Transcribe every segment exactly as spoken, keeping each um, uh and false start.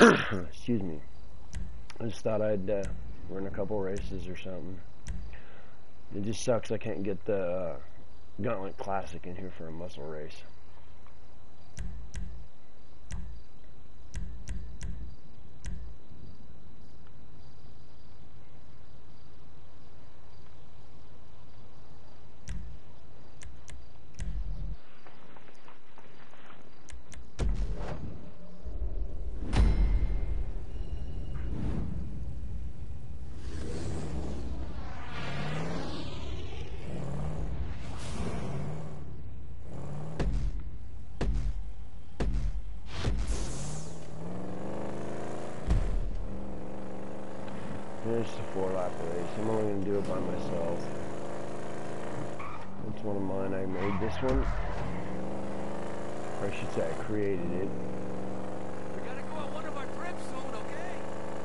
Excuse me. I just thought I'd uh, run a couple races or something. It just sucks I can't get the uh, Gauntlet Classic in here for a muscle race. Finish the four lap race. I'm only going to do it by myself. It's one of mine. I made this one. Or I should say I created it. We gotta go on one of our trips soon, okay?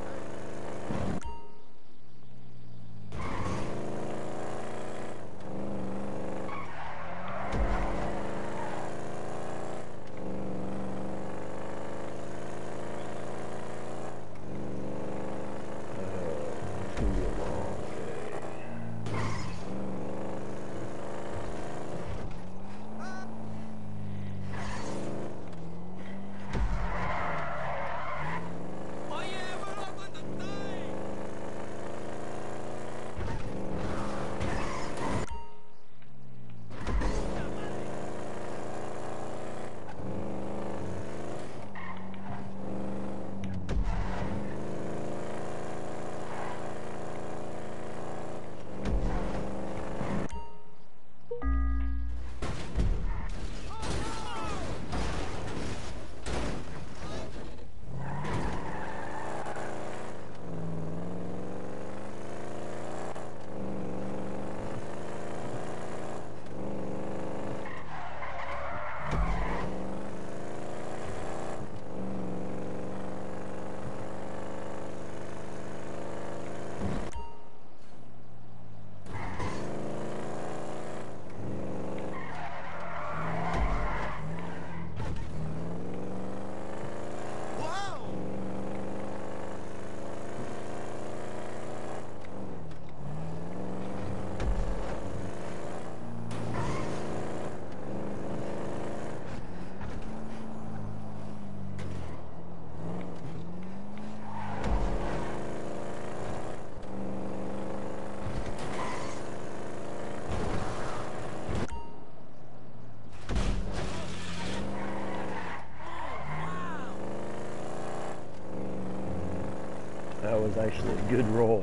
That was actually a good roll.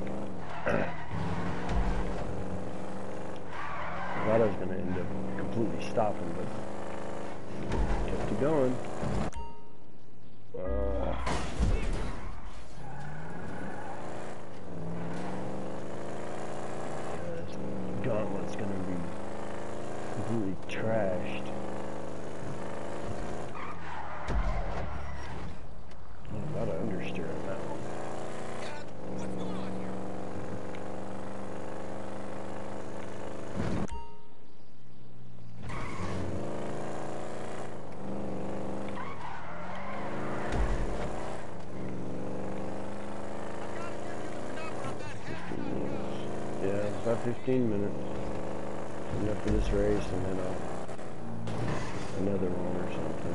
I thought I was going to end up completely stopping, but kept it going. Uh, yeah, this gauntlet's going to be completely trashed. I'm about to understeer on that one. What's going on here? Yeah, about fifteen minutes. Enough for this race, and then I'll another one or something.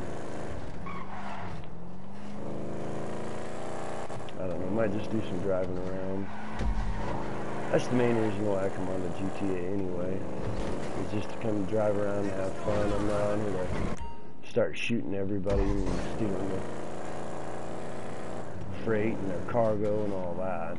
I don't know, might just do some driving around. That's the main reason why I come on to G T A anyway. Is just to come drive around and have fun. I'm not on here to start shooting everybody and stealing the freight and their cargo and all that.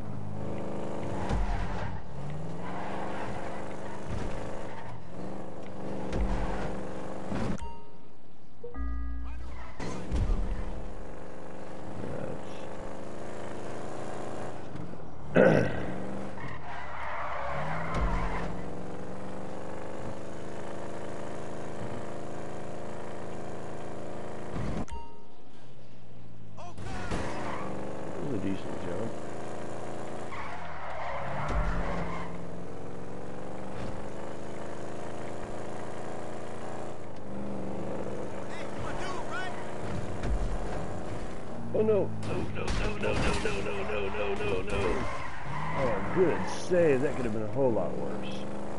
Oh no, no, no, no, no, no, no, no, no, no, no, no. Oh, good save. That could have been a whole lot worse.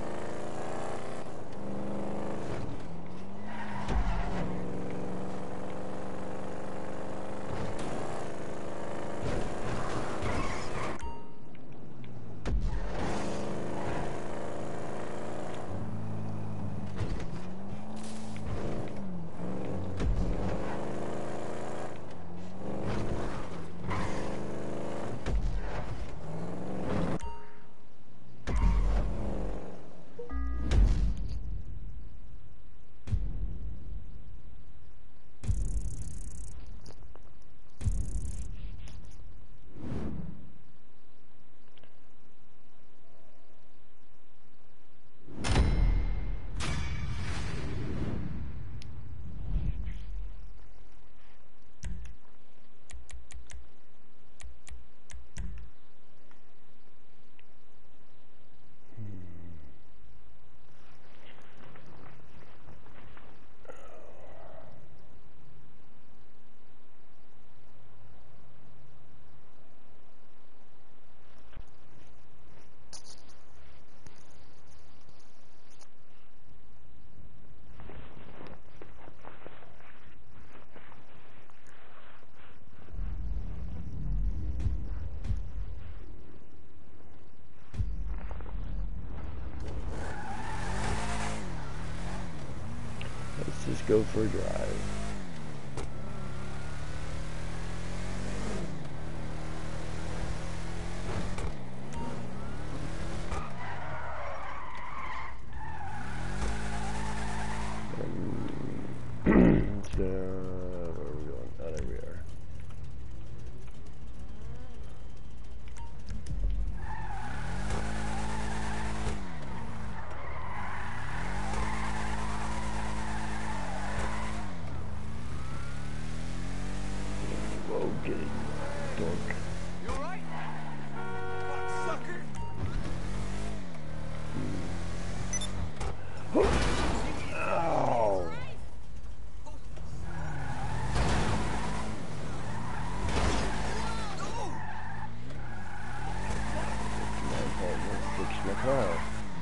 Let's just go for a drive. Um, so, where are we going? Oh, there we are. Whoa, get it, dork. You alright? Fuck, sucker! Ow! Fix my car.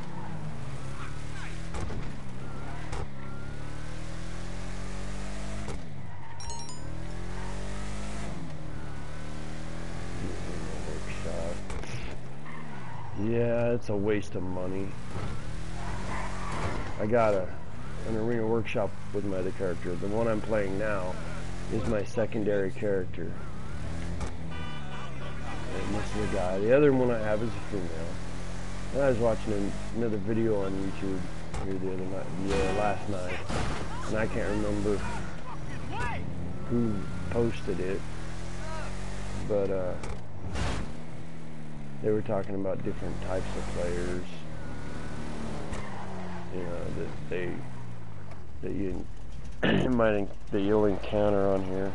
Yeah, it's a waste of money. I got a an arena workshop with my other character. The one I'm playing now is my secondary character. And this is a guy. The other one I have is a female. And I was watching an, another video on YouTube here the other night, the uh, last night, and I can't remember who posted it, but uh, they were talking about different types of players, you know, that they that you might that you'll encounter on here,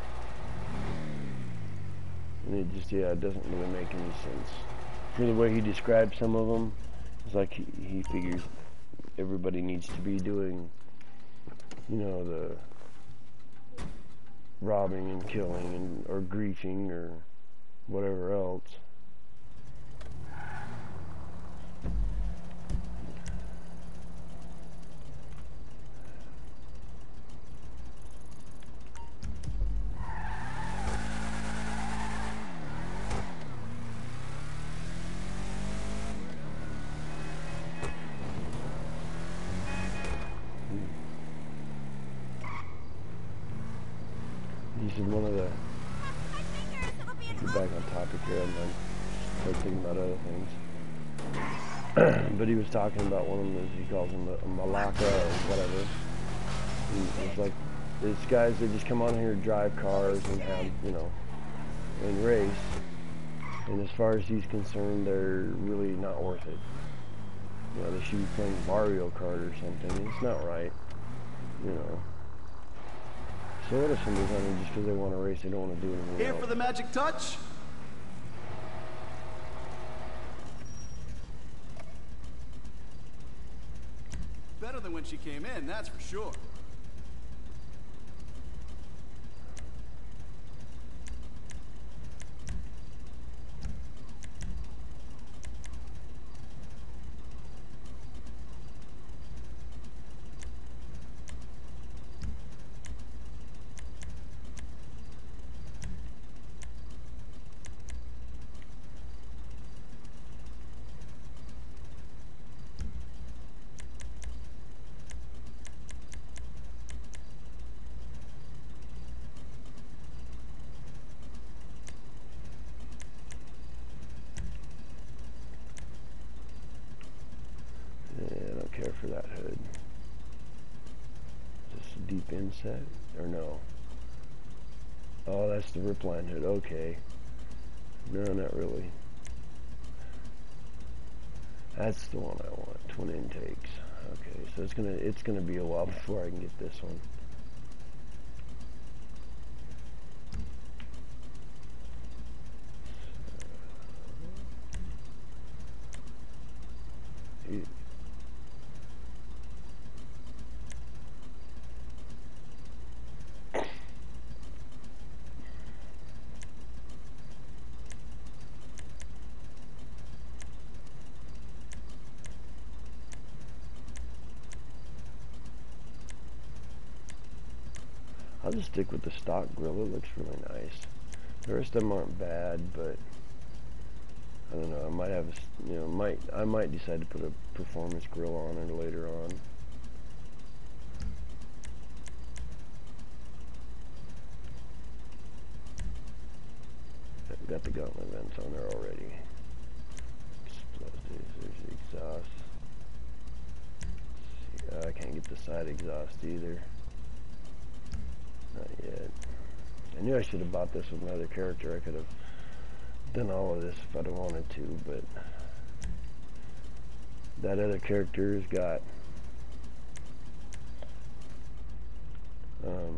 and it just yeah, it doesn't really make any sense. For the way he described some of them, it's like he, he figures everybody needs to be doing, you know, the robbing and killing and or griefing or whatever else. This is one of the, get back on topic here, and then start thinking about other things. But he was talking about one of them, he calls them a, a Malacca or whatever. And it's like, these guys, they just come on here, drive cars and have, you know, and race. And as far as he's concerned, they're really not worth it. You know, they should be playing Mario Kart or something. It's not right, you know. So what if somebody's on there just because they want to race, they don't want to do anything Here else? for the magic touch? Better than when she came in, that's for sure. that? Or no? Oh, that's the ripline hood. Okay. No, not really. That's the one I want. Twin intakes. Okay, so it's gonna it's gonna be a while before I can get this one. So, I'll just stick with the stock grill. It looks really nice. The rest of them aren't bad, but I don't know. I might have, a, you know, might I might decide to put a performance grill on it later on. I've got the gauntlet vents on there already. Explosives. There's the exhaust. See, uh, I can't get the side exhaust either. Not yet. I knew I should have bought this with another character. I could have done all of this if I'd have wanted to, but that other character has got um,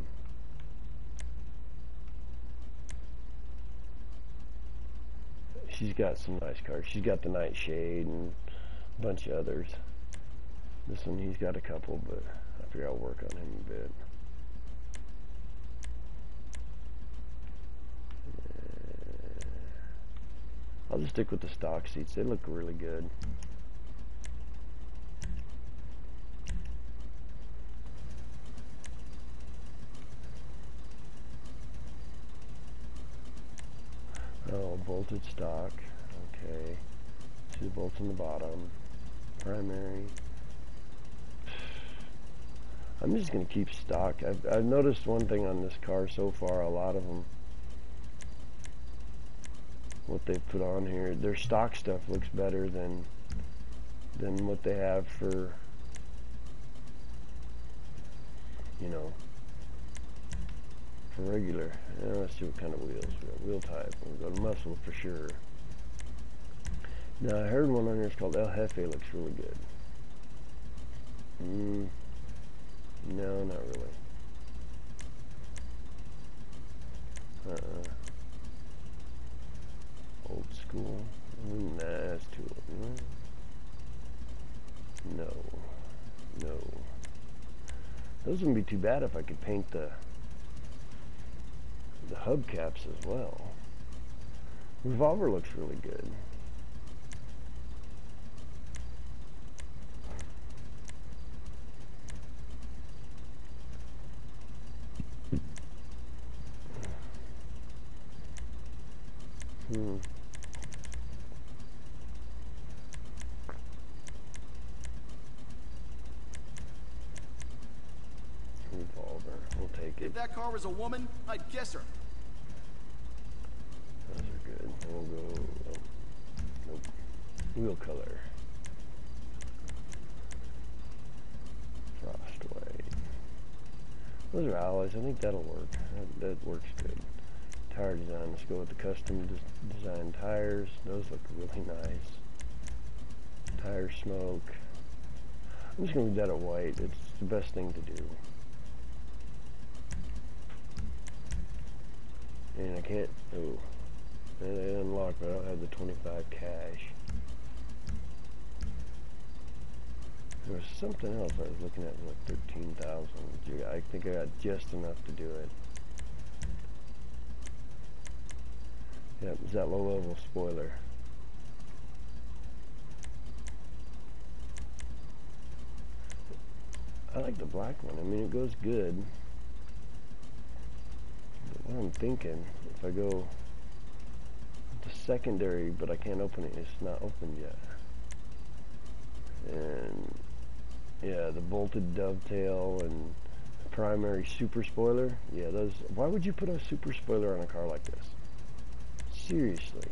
she's got some nice cars. She's got the Nightshade and a bunch of others. This one, he's got a couple, but I figure I'll work on him a bit. I'll just stick with the stock seats. They look really good. Oh, bolted stock. Okay. Two bolts on the bottom. Primary. I'm just going to keep stock. I've, I've noticed one thing on this car so far. A lot of them, what they put on here, their stock stuff looks better than than what they have for, you know, for regular. Yeah, let's see what kind of wheels we got. Wheel type. We'll go to muscle for sure. Now I heard one on here is called El Jefe. Looks really good. Mm, no, not really. Uh-uh. Old school. Mm, nah, that's too old. No. No. Those wouldn't be too bad if I could paint the the hubcaps as well. Revolver looks really good. Hmm. Revolver. We'll take it. If that car was a woman, I'd guess her. Those are good. We'll go. Oh, nope. Wheel color. Frost white. Those are alloys. I think that'll work. That, that works good. Tire design. Let's go with the custom des design tires. Those look really nice. Tire smoke. I'm just gonna leave that at white. It's the best thing to do. And I can't. Oh, they unlocked, but I don't have the twenty-five cash. There was something else I was looking at, like thirteen thousand. I think I got just enough to do it. Yep, is that low-level spoiler. I like the black one. I mean, it goes good. But what I'm thinking, if I go the secondary, but I can't open it, it's not opened yet. And yeah, the bolted dovetail and the primary super spoiler. Yeah, those. Why would you put a super spoiler on a car like this? Seriously.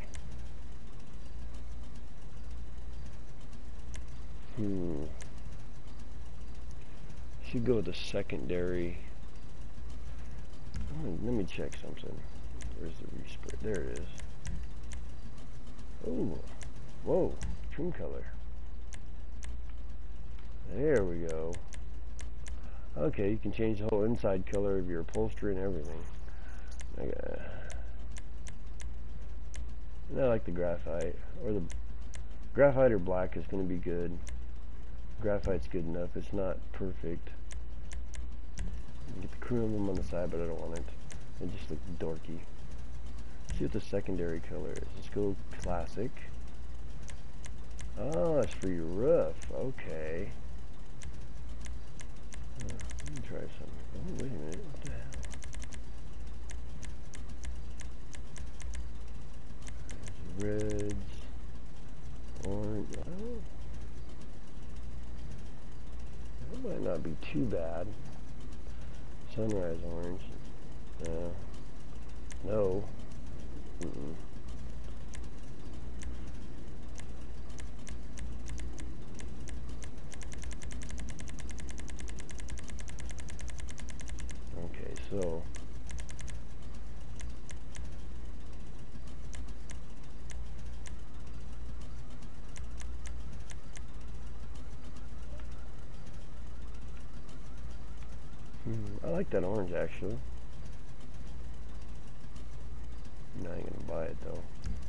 Hmm. Should go with the secondary Let me, let me check something. Where's the respray? There it is. Oh, whoa, trim color. There we go. Okay, you can change the whole inside color of your upholstery and everything. Okay. And I like the graphite, or the graphite or black is going to be good. Graphite's good enough. It's not perfect. Get the chrome on the side, but I don't want it. It just looks dorky. Let's see what the secondary color is. Let's go classic. Oh, it's for your roof. Okay. Uh, let me try something. Oh, wait a minute. What the hell? There's reds, orange. Oh, that might not be too bad. Sunrise orange. Uh, no. Mm-mm. Okay, so hmm, I like that orange actually. I'm not gonna buy it though.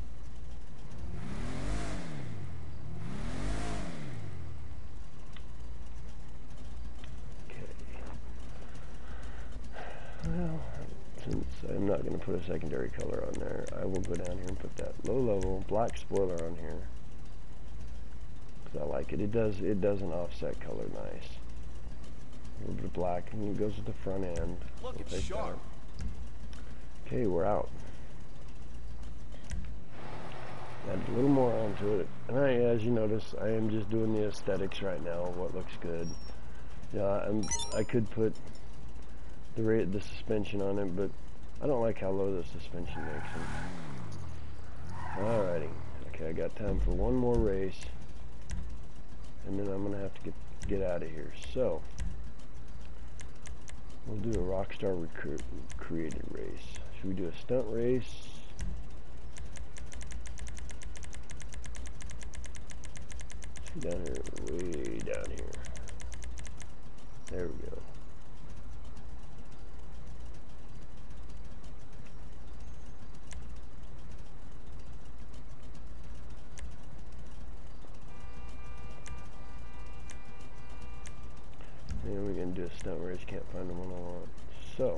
Well, since I'm not going to put a secondary color on there, I will go down here and put that low level black spoiler on here because I like it. It does it does an offset color nice. A little bit of black, and it goes with the front end. Look, it's sharp. Okay, we're out. Add a little more onto it, and I, as you notice, I am just doing the aesthetics right now. What looks good? Yeah, I'm. I could put the rate, the suspension on it, but I don't like how low the suspension makes it. Alrighty. Okay, I got time for one more race, and then I'm gonna have to get get out of here. So we'll do a Rockstar recruit created race. Should we do a stunt race? Let's go down here, way down here. There we go. And we're going to do a stunt race. Can't find the one I want. So,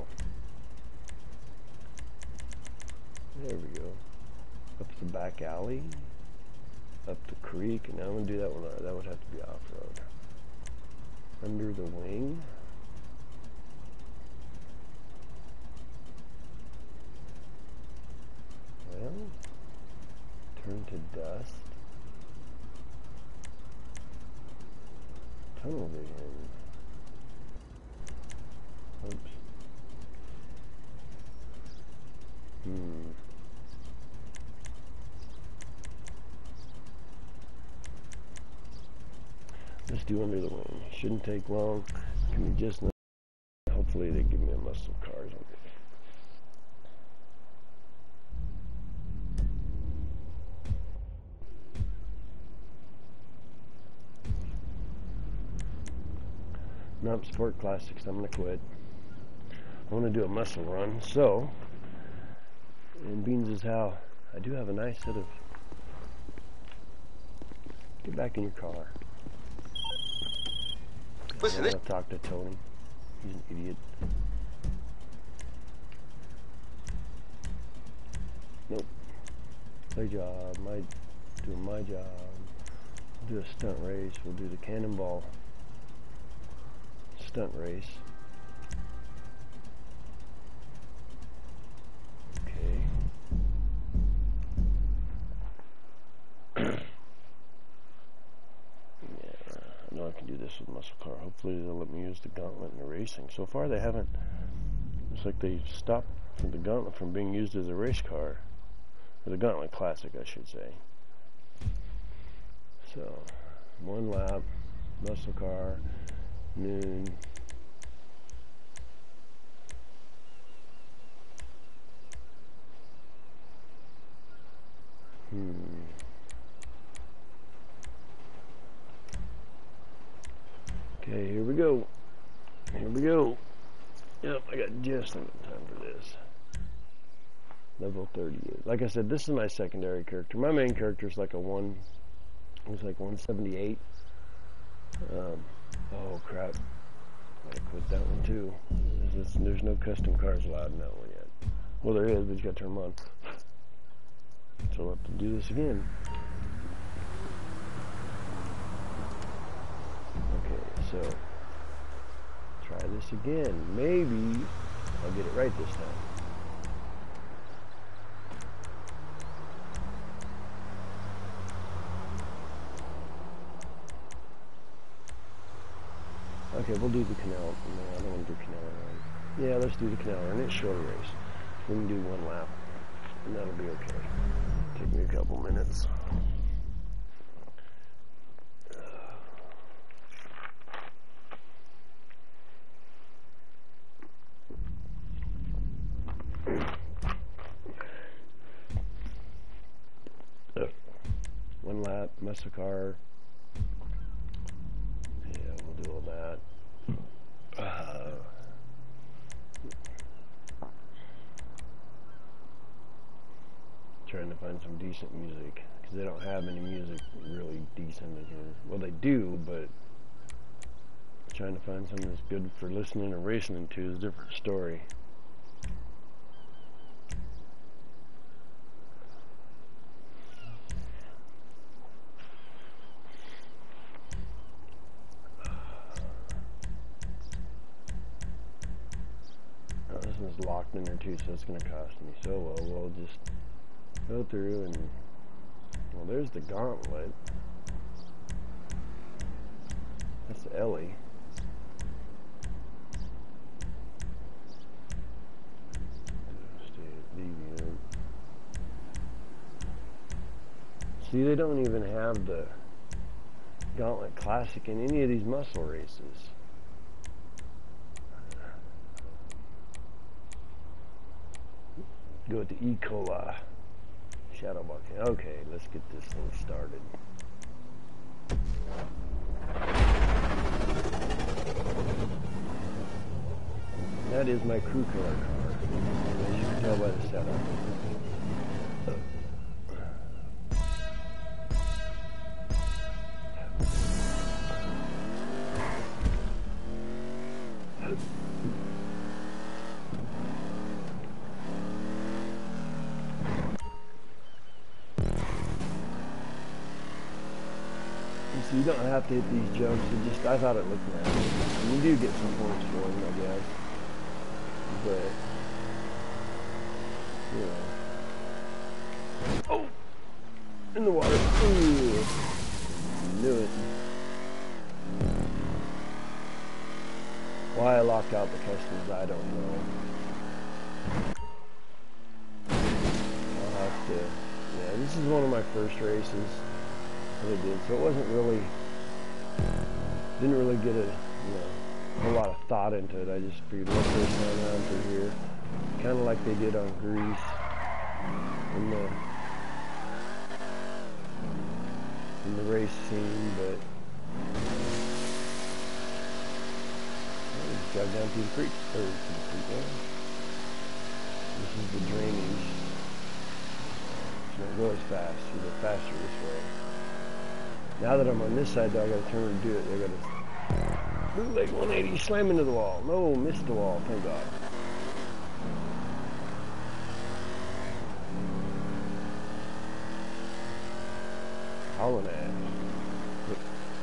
there we go. Up the back alley. Up the creek. And now I'm going to do that one. That would have to be off-road. Under the wing. Well, turn to dust. Tunnel vision. Oops. Hmm. Let's do under the wing. Shouldn't take long. Can be just. Hopefully they give me a muscle car. Nope, Sport Classics. I'm gonna quit. I want to do a muscle run. So, and beans is how I do have a nice set of. Get back in your car. Listen, I want to talk to Tony. He's an idiot. Nope. Play job. My doing my job. We'll do a stunt race. We'll do the cannonball stunt race. Okay. Yeah, I know I can do this with muscle car. Hopefully they'll let me use the gauntlet in the racing. So far they haven't. Looks like they stopped from the gauntlet from being used as a race car. Or the gauntlet classic, I should say. So, one lap, muscle car, noon. Hmm. Okay, here we go. Here we go. Yep, I got just enough time for this. Level thirty-eight. Like I said, this is my secondary character. My main character is like a one. It was like one seventy-eight. Um, oh crap! I quit that one too. There's, there's no custom cars allowed in that one yet. Well, there is, but you got to turn them on. So I'll have to do this again. Okay, so try this again. Maybe I'll get it right this time. Okay, we'll do the canal. No, I don't want to do canal run. Yeah, let's do the canal run. It's a shorter race. We can do one lap, and that'll be okay. Take me a couple minutes. One lap, muscle car. Yeah, we'll do all that. Uh, trying to find some decent music, because they don't have any music really decent in here. Well, they do, but trying to find something that's good for listening or racing to is a different story. Oh, this one's locked in there too, so it's going to cost me. So, well, we'll just go through and, well, there's the gauntlet. That's Ellie. See, they don't even have the Gauntlet Classic in any of these muscle races. Go with the E. coli. Shadowboxing. Okay, let's get this thing started. That is my crew killer car, as you can tell by the setup. So you don't have to hit these jumps. It just, I thought it looked nice. And you do get some points for them, I guess. But, you know. Oh! In the water. Ooh. Knew it. Why I locked out the customs, I don't know. I'll have to, yeah, this is one of my first races that I did, so it wasn't really, didn't really get a, you know, a whole lot of thought into it. I just figured let's race down around through here, kind of like they did on Greece, in the, in the race scene, but well, we just drive down through the creek, or to the creek, yeah. This is the drainage. It's not go as fast, you go faster this way. Now that I'm on this side, though, I gotta turn and do it. I gotta bootleg one eighty, slam into the wall. No, missed the wall, thank God. Hauling ass. Look.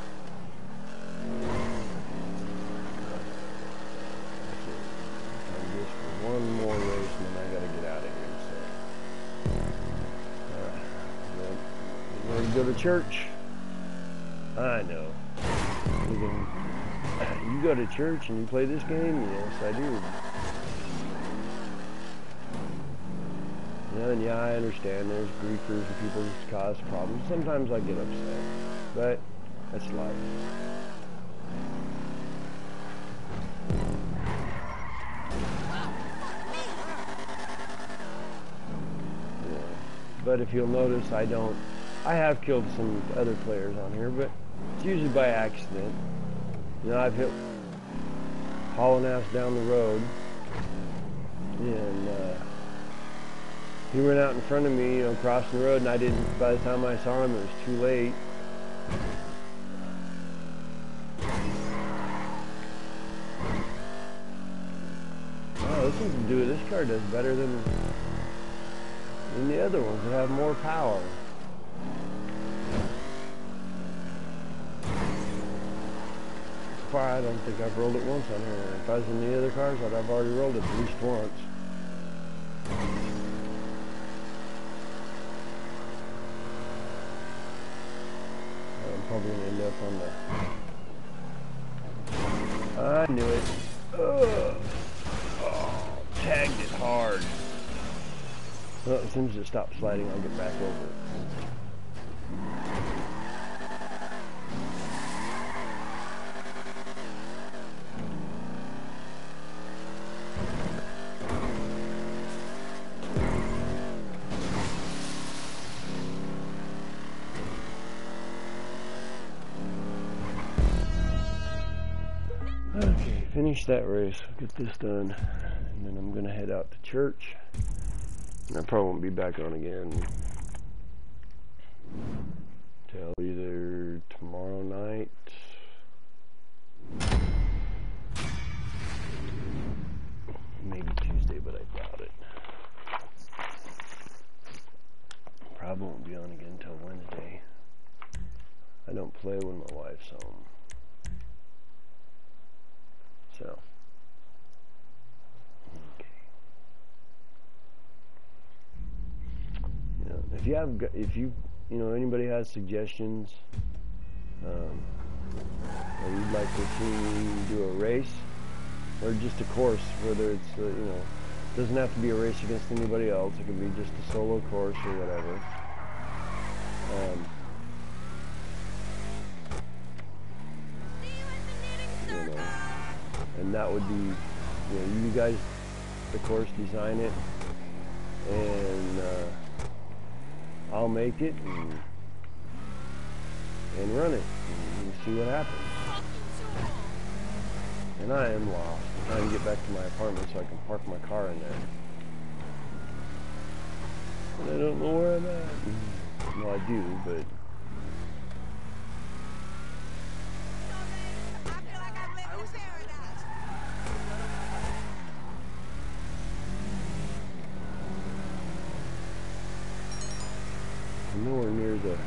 I'm just for one more race, and then I gotta get out of here. So, alright. Well, ready to go to church? I know. You, can, you go to church and you play this game? Yes, I do. Yeah, and yeah, I understand there's griefers and people who cause problems. Sometimes I get upset, but that's life. Yeah. but if you'll notice, I don't, I have killed some other players on here, but it's usually by accident. You know, I've hit hauling ass down the road, and uh, he went out in front of me, you know, crossing the road, and I didn't, by the time I saw him, it was too late. Oh, this one's do it. This car does better than, than the other ones that have more power. So far, I don't think I've rolled it once on here. If I was in the other cars, I'd have already rolled it at least once. I'm probably going to end up on the... I knew it. Ugh. Oh, tagged it hard. Well, as soon as it stops sliding, I'll get back over it. Okay, finish that race. Get this done. And then I'm going to head out to church. And I probably won't be back on again till either tomorrow night maybe Tuesday, but I doubt it. Probably won't be on again until Wednesday. I don't play when my wife's home. So, okay. You know, if you have, if you, you know, anybody has suggestions, um, or you'd like to see me do a race, or just a course, whether it's, uh, you know, it doesn't have to be a race against anybody else. It could be just a solo course or whatever. Um, you know. And that would be, you know, you guys, the course, design it, and uh, I'll make it and, and run it, and see what happens. And I am lost. I'm trying to get back to my apartment so I can park my car in there. And I don't know where I'm at. Well, I do, but... nowhere near the,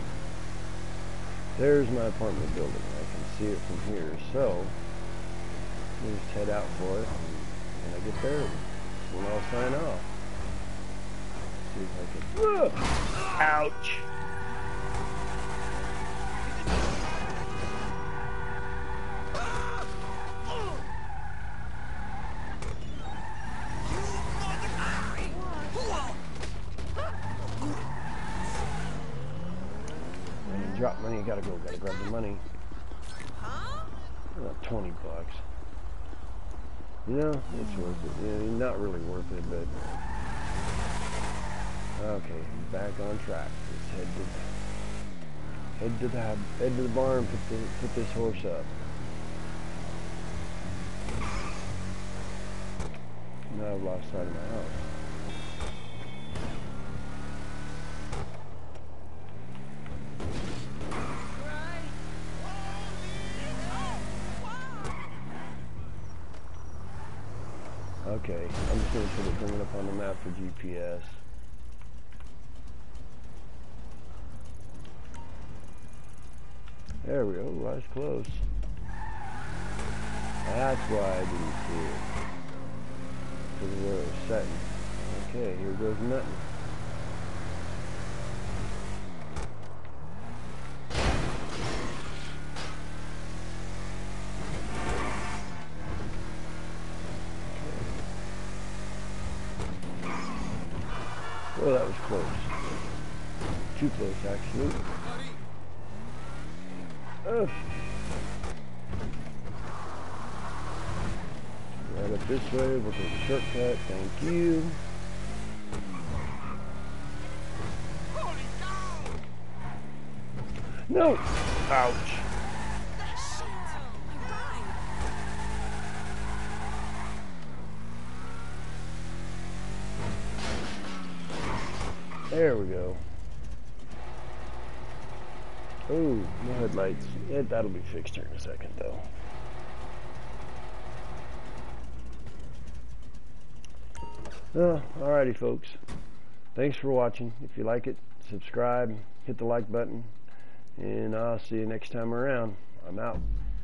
there's my apartment building. I can see it from here, so I'll just head out for it, and when I get there, when I'll sign off. See if I can, uh, ouch! Drop money, gotta go, gotta grab the money. Huh? Uh, twenty bucks. You know, it's worth it. Yeah, not really worth it, but... Okay, back on track. Let's head to, head to the, head to the barn, put, the, put this horse up. Now I've lost sight of my house. Okay, I'm just going to put it, bring it up on the map for G P S. There we go, that's close. That's why I didn't see it. Because of where it was setting. Okay, here goes nothing. Oh, that was close. Too close, actually. Oh. Right up this way, we'll take a shortcut. Thank you. No! Ouch. There we go. Ooh, no headlights. Yeah, that'll be fixed here in a second, though. Uh, alrighty, folks. Thanks for watching. If you like it, subscribe, hit the like button, and I'll see you next time around. I'm out.